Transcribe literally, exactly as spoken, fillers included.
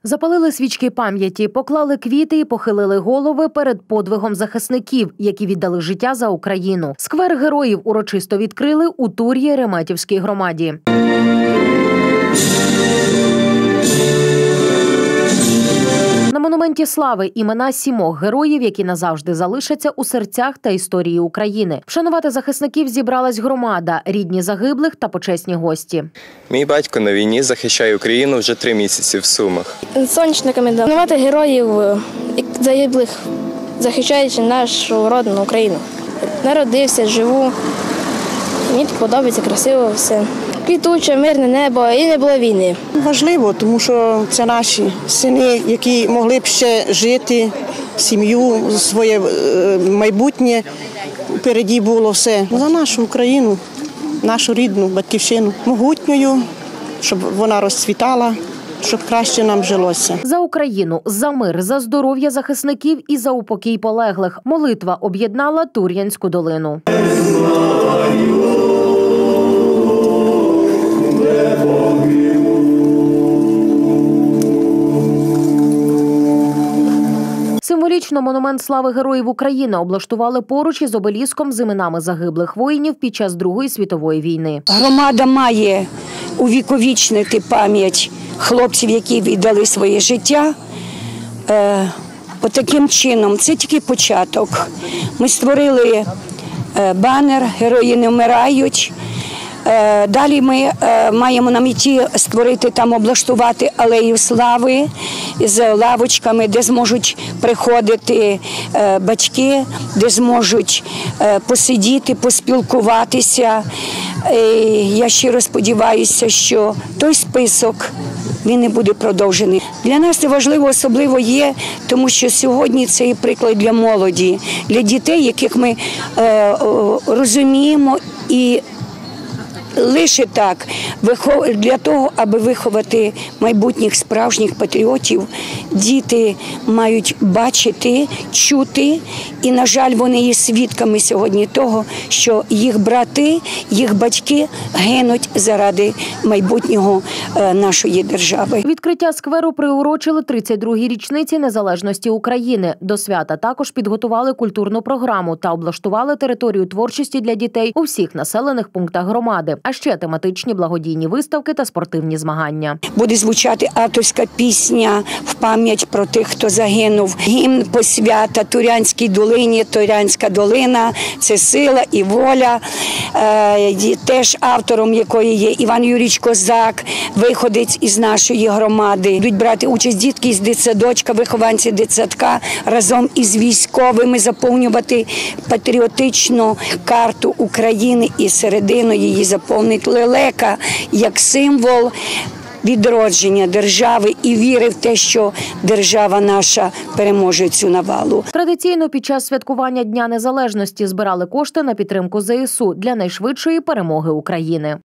Запалили свічки пам'яті, поклали квіти і похилили голови перед подвигом захисників, які віддали життя за Україну. Сквер героїв урочисто відкрили у Тур'ї Реметівській громаді. На монументі слави імена сімох героїв, які назавжди залишаться у серцях та історії України. Вшанувати захисників зібралась громада, рідні загиблих та почесні гості. Мій батько на війні захищає Україну вже три місяці в Сумах. Сонячниками вшанувати героїв загиблих, захищаючи нашу родину Україну. Народився, живу, мені подобається, красиво все. Квітуче, мирне небо і не було війни. Важливо, тому що це наші сини, які могли б ще жити, сім'ю, своє майбутнє. Впереді було все. За нашу Україну, нашу рідну батьківщину. Могутньою, щоб вона розцвітала, щоб краще нам жилося. За Україну, за мир, за здоров'я захисників і за упокій полеглих. Молитва об'єднала Тур'янську долину. Символічно монумент слави героїв України облаштували поруч із обеліском з іменами загиблих воїнів під час Другої світової війни. Громада має увіковічнити пам'ять хлопців, які віддали своє життя. Е, отаким чином, це тільки початок. Ми створили е, банер «Герої не вмирають». Далі ми маємо на меті створити там, облаштувати алею слави з лавочками, де зможуть приходити батьки, де зможуть посидіти, поспілкуватися. Я щиро сподіваюся, що той список він не буде продовжений. Для нас це важливо особливо є, тому що сьогодні це і приклад для молоді, для дітей, яких ми розуміємо і лише так, для того, аби виховати майбутніх справжніх патріотів, діти мають бачити, чути, і, на жаль, вони є свідками сьогодні того, що їх брати, їх батьки гинуть заради майбутнього нашої держави. Відкриття скверу приурочили тридцять другій річниці незалежності України. До свята також підготували культурну програму та облаштували територію творчості для дітей у всіх населених пунктах громади. А ще тематичні благодійні виставки та спортивні змагання. Буде звучати авторська пісня в пам'ять про тих, хто загинув. Гімн посвята Тур'янській долині. Тур'янська долина – це сила і воля. Е, теж автором якої є Іван Юрійович Козак, виходець із нашої громади. Будуть брати участь дітки з дитсадочка, вихованці дитсадка, разом із військовими заповнювати патріотичну карту України і середину її заповнити лелека як символ відродження держави і віри в те, що держава наша переможе цю навалу. Традиційно під час святкування Дня Незалежності збирали кошти на підтримку зе ес у для найшвидшої перемоги України.